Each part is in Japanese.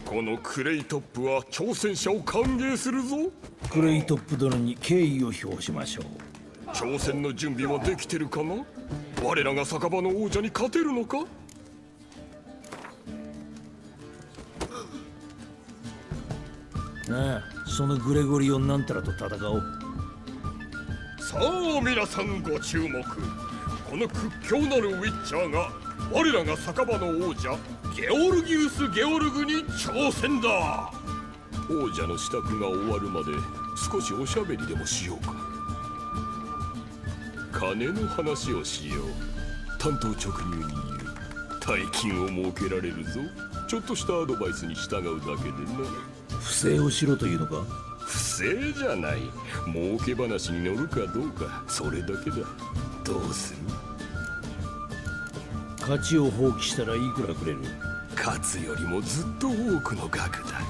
このクレイトップは挑戦者を歓迎するぞ。 クレイトップ殿に敬意を表しましょう。 挑戦の準備はできてるかな。我らが酒場の王者に勝てるのか。 ああ、そのグレゴリオンなんたらと戦おう。 さあ皆さんご注目。この屈強なるウィッチャーが我らが酒場の王者ゲオルギウス・ゲオルグに挑戦だ。王者の支度が終わるまで少しおしゃべりでもしようか。金の話をしよう。単刀直入に言う。大金を設けられるぞ。ちょっとしたアドバイスに従うだけでな。 不正をしろというのか。 不正じゃない。儲け話に乗るかどうか、それだけだ。どうする。 勝ちを放棄したらいくらくれる。 勝つよりもずっと多くの額だ。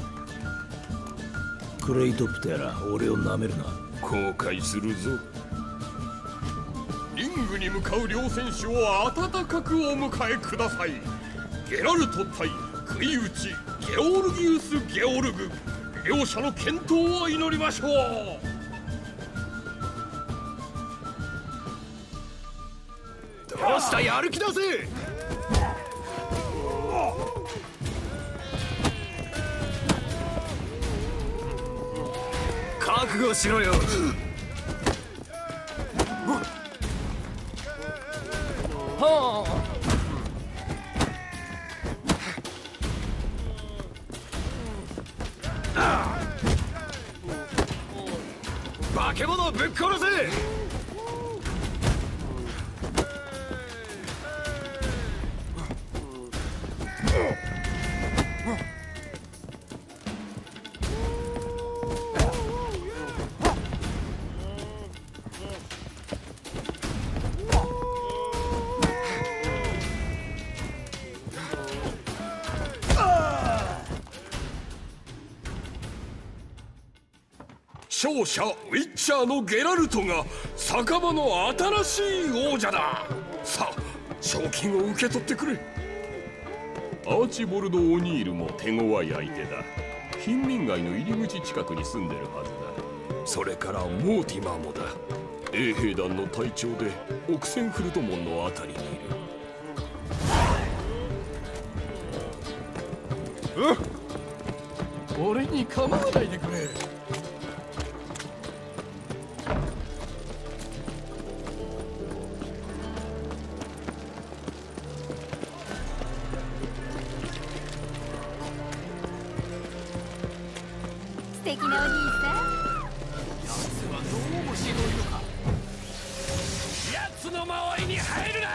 クレイトップとやら俺をなめるな。 後悔するぞ。リングに向かう両選手を温かくお迎えください。ゲラルト対食い打ちゲオルギウス・ゲオルグ。両者の健闘を祈りましょう。 どうした、やる気だぜ。覚悟しろよ。はあ。化け物ぶっ殺せ。 勝者ウィッチャーのゲラルトが酒場の新しい王者だ。さあ賞金を受け取ってくれ。アーチボルド・オニールも手強い相手だ。貧民街の入り口近くに住んでるはずだ。それからモーティマーもだ。衛兵団の隊長でオクセンフルト門のあたりにいる。 俺に構わないでくれ。 素敵なお兄さん。 奴はどうもしろいのか。奴の周りに入るな。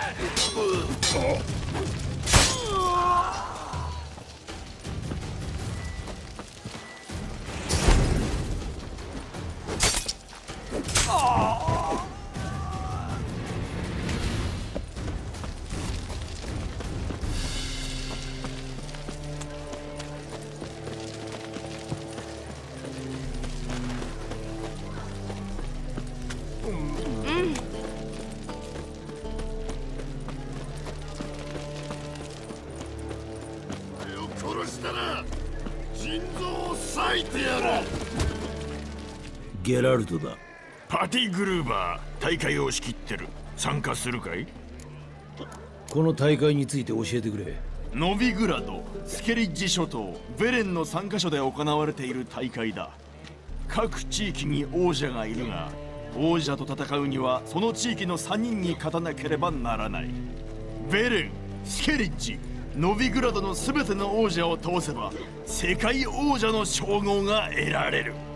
殺したら心臓を裂いてやる。 ゲラルトだ。 パティ・グルーバー、大会を仕切ってる。参加するかい？ この大会について教えてくれ。 ノビグラド、スケリッジ諸島、ベレンの3カ所で行われている大会だ。各地域に王者がいるが、王者と戦うにはその地域の3人に勝たなければならない。ベレン、スケリッジ、ノビグラドの全ての王者を倒せば世界王者の称号が得られる。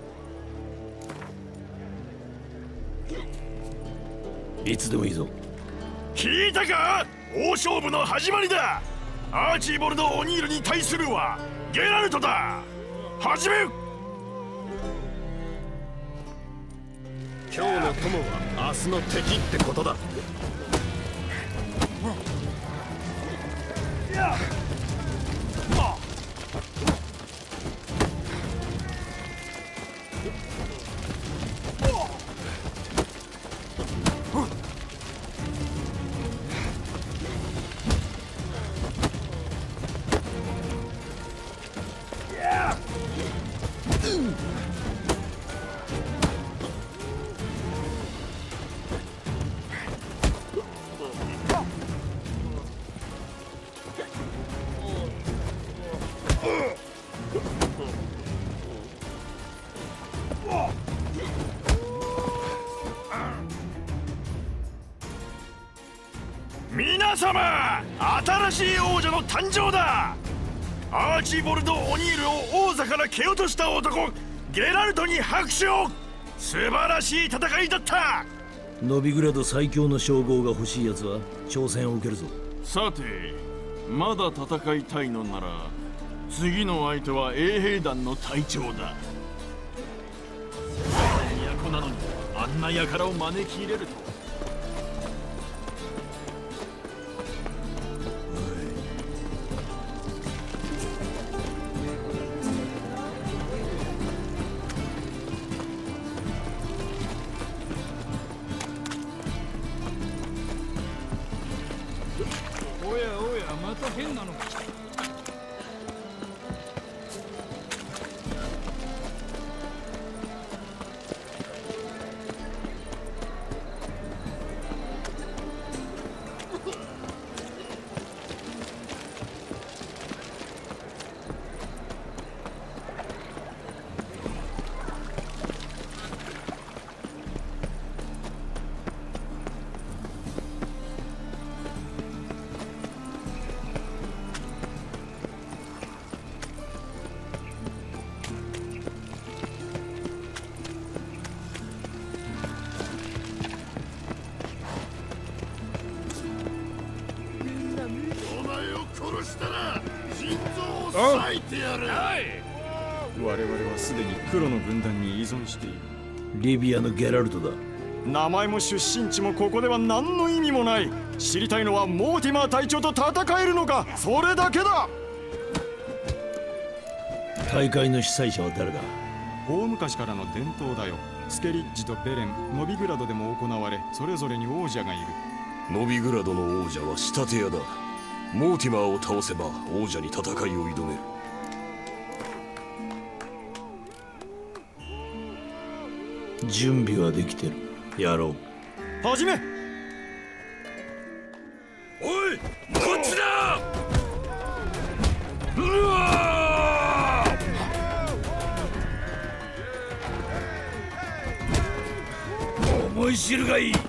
いつでもいいぞ。 聞いたか？大勝負の始まりだ。アーチーボルド・オニールに対するはゲラルトだ。始め。 今日の友は明日の敵ってことだ。 皆様、新しい王者の誕生だ。アーチーボルド・オニールを王座から蹴落とした男、ゲラルトに拍手を。素晴らしい戦いだった。 ノビグラド最強の称号が欲しいやつは挑戦を受けるぞ。さて、まだ戦いたいのなら次の相手は衛兵団の隊長だ。都なのにあんな輩を招き入れると。 おやおや、また変なのか。 我々はすでに黒の軍団に依存している。 リビアのゲラルトだ。 名前も出身地もここでは何の意味もない。知りたいのはモーティマー隊長と戦えるのか、それだけだ。 大会の主催者は誰だ？ 大昔からの伝統だよ。スケリッジとベレン、ノビグラドでも行われ、それぞれに王者がいる。 ノビグラドの王者は仕立て屋だ。モーティマーを倒せば王者に戦いを挑める。 準備はできてる。やろう。始め。 おい、こっちだ。うわー！思い知るがいい。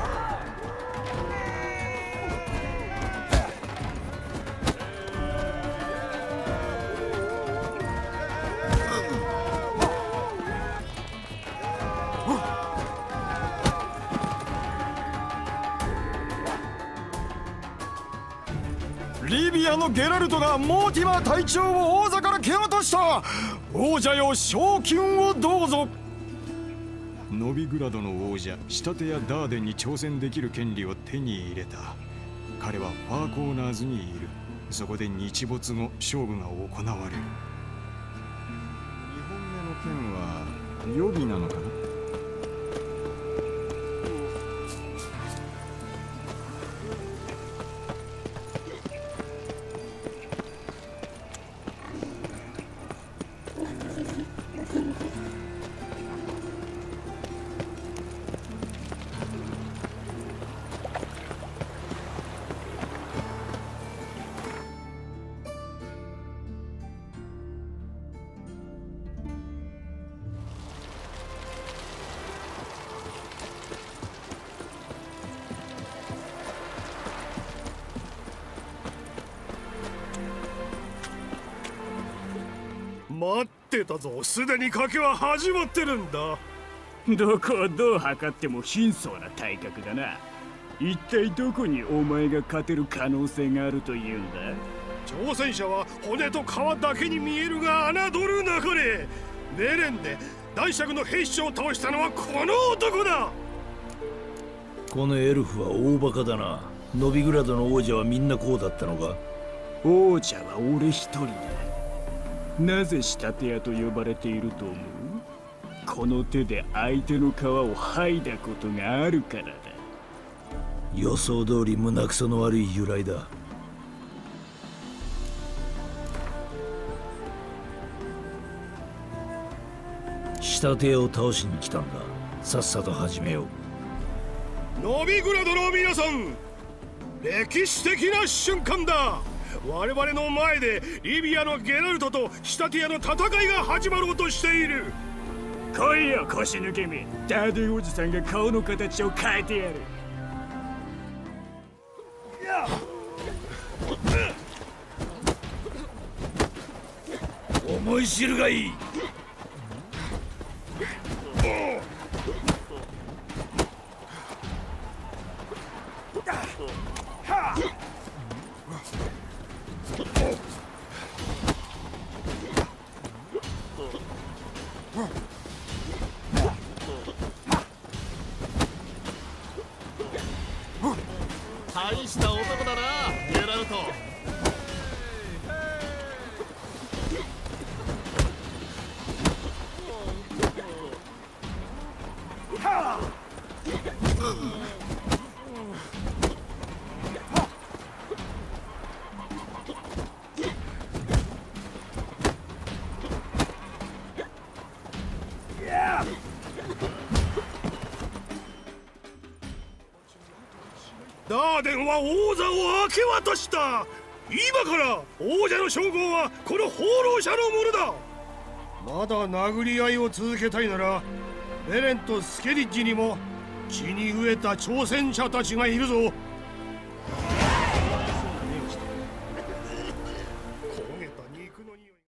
リビアのゲラルトがモーティマー隊長を王座から蹴落とした。王者よ、賞金をどうぞ。ノビグラドの王者仕立て屋ダーデンに挑戦できる権利を手に入れた。彼はファーコーナーズにいる。そこで日没後勝負が行われる。2本目の剣は予備なのかな。 待ってたぞ。すでに賭けは始まってるんだ。 どこをどう測っても貧相な体格だな。一体どこにお前が勝てる可能性があるというんだ。 挑戦者は骨と皮だけに見えるが侮るなかれ。ベレンで男爵の兵士を倒したのはこの男だ。 このエルフは大バカだな。ノビグラドの王者はみんなこうだったのか？ 王者は俺一人だ。なぜ仕立て屋と呼ばれていると思う？この手で相手の皮を剥いだことがあるからだ。 予想通り胸くその悪い由来だ。 仕立て屋を倒しに来たんだ。さっさと始めよう。 ノビグラドの皆さん、歴史的な瞬間だ。我々の前でリビアのゲラルトと仕立て屋の戦いが始まろうとしている。 来いよ腰抜けめ。ダディおじさんが顔の形を変えてやる。 思い知るがいい。 大した男だな、ゲラルト。 ダーデンは王座を明け渡した。今から王者の称号はこの放浪者のものだ。まだ殴り合いを続けたいなら、ベレンとスケリッジにも血に飢えた挑戦者たちがいるぞ。